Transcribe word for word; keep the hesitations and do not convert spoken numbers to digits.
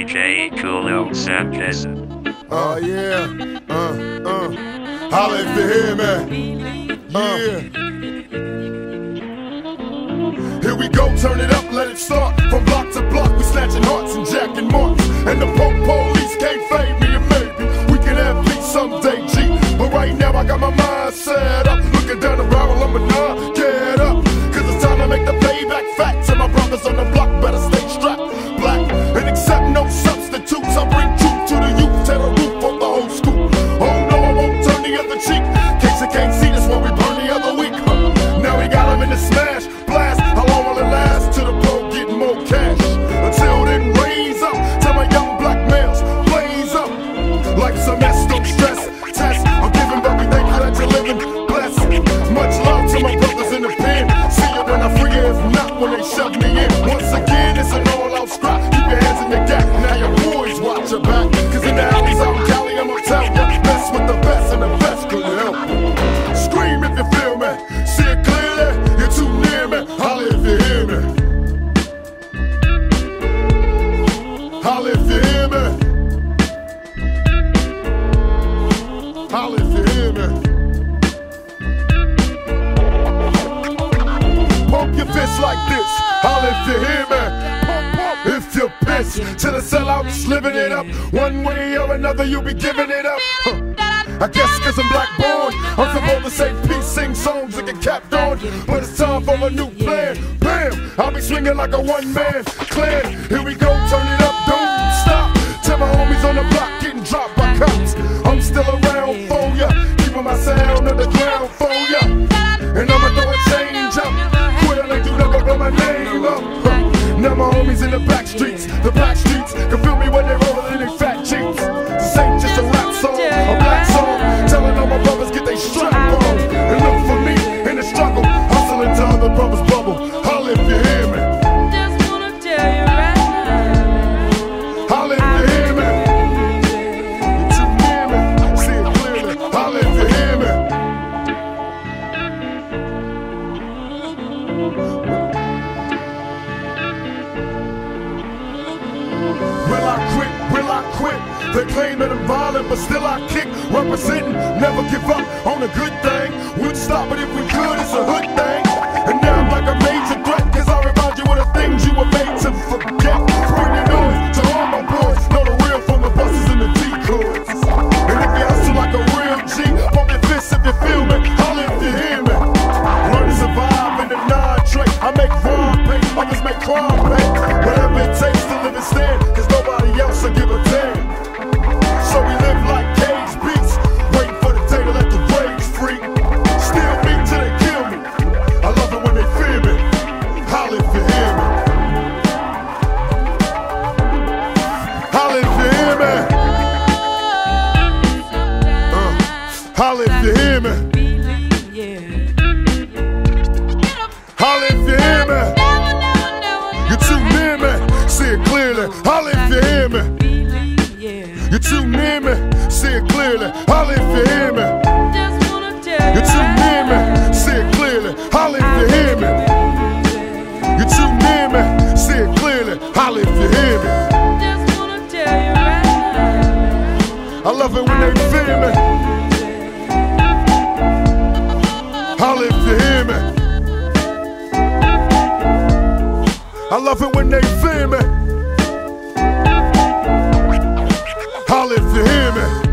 D J Kulo Sanchez. Oh, uh, yeah. Uh, uh. Holla if you hear me. Yeah. Here we go, turn it up, let it start. From block to block, we snatching hearts and jacking marks. And the pope police can't fade me, and maybe we can have peace someday, G. But right now I got my mind set up. Looking down the barrel, I'm a nine, get up. Cause it's time to make the payback facts. And my brothers on the block better stay strapped. Black, and accept no substitutes. I bring truth to the youth, tear the roof off the whole school. Oh no, I won't turn the other cheek. Case you can't see this when we burn the other week. Huh. Now we got them in the smash, blast. How long will it last? Till the pro get more cash. Until then, raise up. Tell my young black males, blaze up. Life's a mess, don't stress. Test, I'm giving back, we thank you that you're living. Bless. Much love to my brothers in the pen. See you when I free you, if not when they shove me in. Once again, it's an all-out scrap. Keep your hands in the gap. Now your boys watch your back. Cause in the alleys out in Cali, I'ma tell ya, mess with the best and the best couldn't help you. Scream if you feel me. See it clearly, you're too near me. Holla if you hear me. Holla if you hear me. Holla if you hear me. Pump your fist like this. Holla if you hear me. Pump, pump if you're pissed. To the sellouts living it up. One way or another you'll be giving it up. Huh. I guess cause I'm black born, I'm supposed to say peace, sing songs and get capped on. But it's time for a new plan. Bam! I'll be swinging like a one-man clan. Here we go, turn it up, don't stop. Tell my homies on the block getting dropped by cops. I'm still around for ya, keeping my sound on the ground for ya. And I'ma throw a change up. Quit like you never blow my name up. Huh. Now my homies in the back streets, the back streets can feel me when they rollin' in their fat jeeps. This ain't just a rap song, a black song, telling all my brothers get they strap on. And look for me in the struggle, hustling to other brothers' bubble. Holla if you hear me. Just wanna tell you right now. Holla if you hear me. You're too near me, see it clearly. Holla if you hear me. Will I quit? Will I quit? They claim that I'm violent, but still I kick. Representing, never give up on a good thing. Wouldn't stop it if we could, it's a hood thing. And now I'm like a major threat, cause I remind you of the things you were made to forget. Bring the noise to all my boys, know the real from the buses and the decoys. And if you hustle like a real G, pump your fists if you feel me, holla if you hear me. Learn to survive in the non-trade. I make crime pay, others make crime pay. Whatever it takes to live and stand, cause nobody else will give a damn. So we live like cage beasts, waiting for the day to let the rage free. Still me till they kill me. I love it when they fear me. Holla if you hear me. Holla if you hear me. Uh, holla if you hear me. Holla if you hear me. You're too near me, see it clearly. Holla if you hear me. You're too near me, see it clearly. Holla if you hear me. You're too near me, see it clearly. Holla if you hear me. You're too near me, see it clearly. Holla if you hear me. I love it when they fear me. Holla if you hear me. I love it when they fear me. Holla if you hear me.